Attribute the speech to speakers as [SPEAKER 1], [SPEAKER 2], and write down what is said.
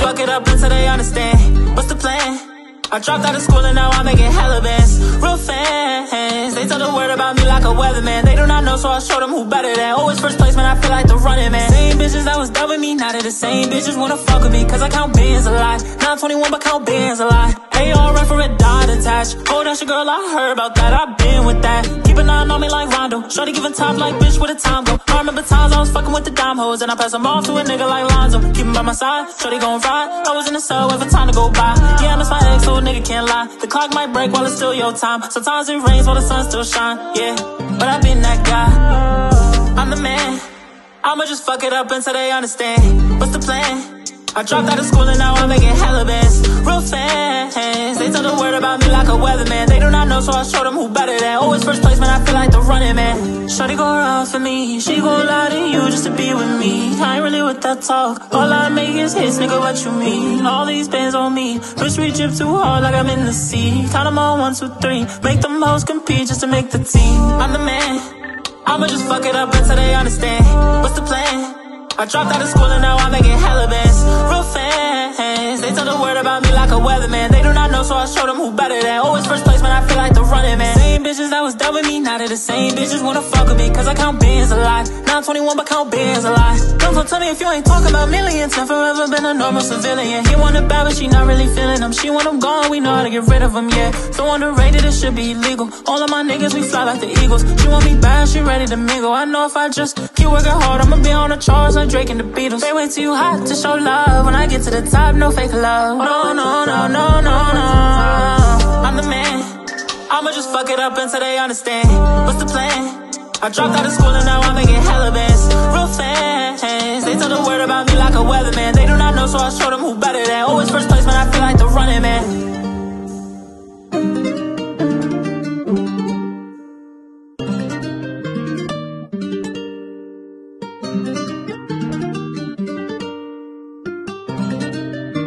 [SPEAKER 1] fuck it up until they understand. What's the plan? I dropped out of school and now I'm making hella bands. Real fans, they tell the word about me like a weatherman. They do not know, so I show them who better than. Always first place, man, I feel like the running man. Same bitches that was done with me, now they the same bitches wanna fuck with me, cause I count bands a lot. Now I'm 21 but count bands a lot. AR run for a dot attached. Oh, that's your girl, I heard about that, I been with that. Keep an eye on me like Rondo. Shorty giving top like bitch, where the time go? I remember times I was fucking with the dime hoes, and I pass them off to a nigga like Lonzo. Keep him by my side, Shorty gon' ride. I was in the cell waiting for time to go by. Yeah, I miss my ex, so a nigga can't lie. The clock might break while it's still your time. Sometimes it rains while the sun still shine. Yeah, but I've been that guy. I'm the man. I'ma just fuck it up until they understand. What's the plan? I dropped out of school and now I'm making hella bands. Real fans, they tell the word about me like a weatherman. They do not know, so I show them who better than. Always first place, man, I feel like the running man. Shorty go around for me, she gon' lie to you just to be with me. I ain't really with that talk, all I make is hits, nigga, what you mean? All these bands on me, push me drip too hard like I'm in the sea. Count them all, 1, 2, 3, make them hoes compete just to make the team. I'm the man, I'ma just fuck it up until they understand. What's the plan? I dropped out of school and now I'm making hella bands. Real fans, they tell the word about me like a weatherman. They do not know, so I show them who better than. Always first place, man, I feel like the running man. Same bitches that was done with me, now they the same bitches wanna fuck with me, cause I count bands a lot. Now I'm 21 but count bands a lot. Don't tell me if you ain't talking about millions. I've forever been a normal civilian. He want it bad but she not really feeling them. She want them gone, we know how to get rid of them, yeah. So underrated, it should be illegal. All of my niggas, we fly like the Eagles. She want me bad, she ready to mingle. I know if I just keep working hard, I'ma be on the charts like Drake and the Beatles. They way too hot to show love. When I get to the top, no fake love. No, no, no, no, no, no. I'm the man. I'ma just fuck it up until they understand. What's the plan? I dropped out of school and now I'm making hella bands. Real fans, they tell the word about me like a weatherman. They do not know, so